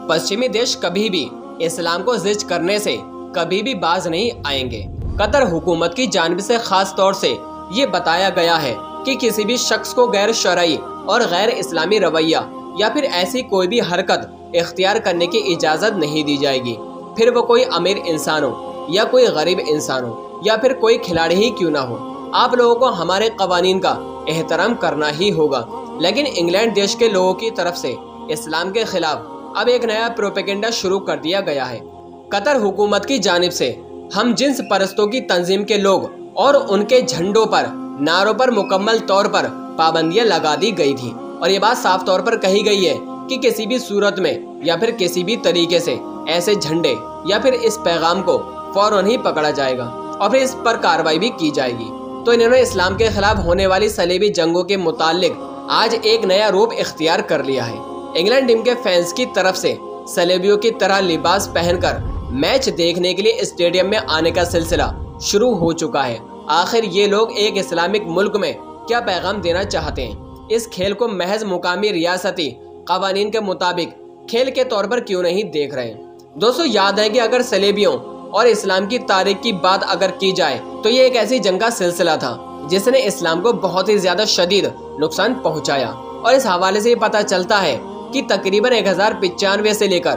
पश्चिमी देश कभी भी इस्लाम को जिक्र करने से कभी भी बाज नहीं आएंगे। कतर हुकूमत की जानिब से खास तौर से ये बताया गया है कि किसी भी शख्स को गैर शरई और गैर इस्लामी रवैया या फिर ऐसी कोई भी हरकत इख्तियार करने की इजाज़त नहीं दी जाएगी, फिर वो कोई अमीर इंसान हो या कोई गरीब इंसान हो या फिर कोई खिलाड़ी ही क्यों ना हो। आप लोगों को हमारे कवानीन का एहतराम करना ही होगा। लेकिन इंग्लैंड देश के लोगों की तरफ से इस्लाम के खिलाफ अब एक नया प्रोपेगेंडा शुरू कर दिया गया है। कतर हुकूमत की जानिब से हम जिन्स परस्तों की तंजीम के लोग और उनके झंडों पर नारों पर मुकम्मल तौर पर पाबंदियां लगा दी गई थी और ये बात साफ तौर पर कही गई है कि किसी भी सूरत में या फिर किसी भी तरीके से ऐसे झंडे या फिर इस पैगाम को फौरन ही पकड़ा जाएगा और फिर इस पर कार्रवाई भी की जाएगी। तो इन्होंने इस्लाम के खिलाफ होने वाली सलीबी जंगों के मुतालिक आज एक नया रूप इख्तियार कर लिया है। इंग्लैंड टीम के फैंस की तरफ से सलेबियों की तरह लिबास पहनकर मैच देखने के लिए स्टेडियम में आने का सिलसिला शुरू हो चुका है। आखिर ये लोग एक इस्लामिक मुल्क में क्या पैगाम देना चाहते हैं? इस खेल को महज मुकामी रियासती कवानीन के मुताबिक खेल के तौर पर क्यों नहीं देख रहे हैं? दोस्तों, याद है कि अगर सलेबियों और इस्लाम की तारीख की बात अगर की जाए तो ये एक ऐसी जंग का सिलसिला था जिसने इस्लाम को बहुत ही ज्यादा शदीद नुकसान पहुंचाया और इस हवाले से ये पता चलता है कि तकरीबन 1095 से लेकर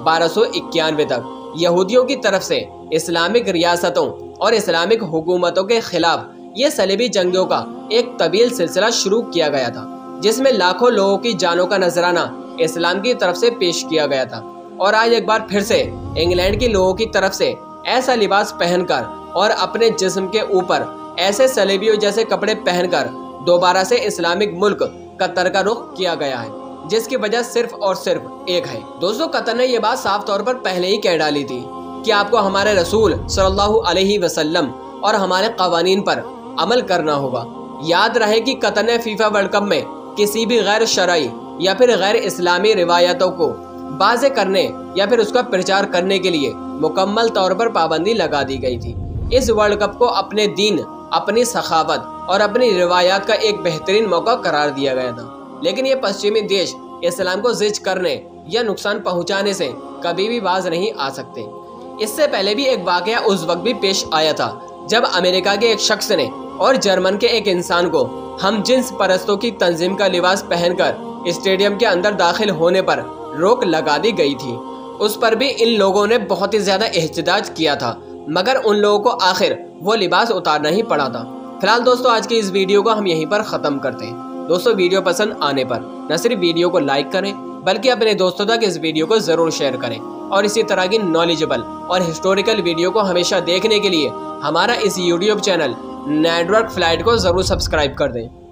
1291 तक यहूदियों की तरफ से इस्लामिक रियासतों और इस्लामिक हुकूमतों के खिलाफ ये सलीबी जंगों का एक तवील सिलसिला शुरू किया गया था, जिसमें लाखों लोगों की जानों का नजराना इस्लाम की तरफ से पेश किया गया था। और आज एक बार फिर से इंग्लैंड के लोगों की तरफ से ऐसा लिबास पहनकर और अपने जिस्म के ऊपर ऐसे सलेबियों जैसे कपड़े पहनकर दोबारा से इस्लामिक मुल्क कतर का रुख किया गया है, जिसकी वजह सिर्फ और सिर्फ एक है। दोस्तों, कतर ने यह बात साफ तौर पर पहले ही कह डाली थी कि आपको हमारे रसूल सल्लल्लाहु अलैहि वसल्लम और हमारे कवानीन पर अमल करना होगा। याद रहे कि कतर ने फीफा वर्ल्ड कप में किसी भी गैर शरई या फिर गैर इस्लामी रिवायतों को बाज़े करने या फिर उसका प्रचार करने के लिए मुकम्मल तौर पर पाबंदी लगा दी गई थी। इस वर्ल्ड कप को अपने दीन, अपनी सखावत और अपनी रिवायात का एक बेहतरीन मौका करार दिया गया था। लेकिन ये पश्चिमी देश इस्लाम को जिक्र करने या नुकसान पहुंचाने से कभी भी बाज नहीं आ सकते। इससे पहले भी एक वाकया उस वक्त भी पेश आया था जब अमेरिका के एक शख्स ने और जर्मन के एक इंसान को हम जिन्स परस्तों की तंजीम का लिबास पहनकर स्टेडियम के अंदर दाखिल होने पर रोक लगा दी गई थी। उस पर भी इन लोगों ने बहुत ही ज्यादा एहतजाज किया था, मगर उन लोगों को आखिर वो लिबास उतारना ही पड़ा था। फिलहाल दोस्तों, आज की इस वीडियो को हम यहीं पर ख़त्म करते हैं। दोस्तों, वीडियो पसंद आने पर न सिर्फ वीडियो को लाइक करें बल्कि अपने दोस्तों तक इस वीडियो को ज़रूर शेयर करें और इसी तरह की नॉलेजेबल और हिस्टोरिकल वीडियो को हमेशा देखने के लिए हमारा इस यूट्यूब चैनल नेटवर्क फ्लाइट को ज़रूर सब्सक्राइब कर दें।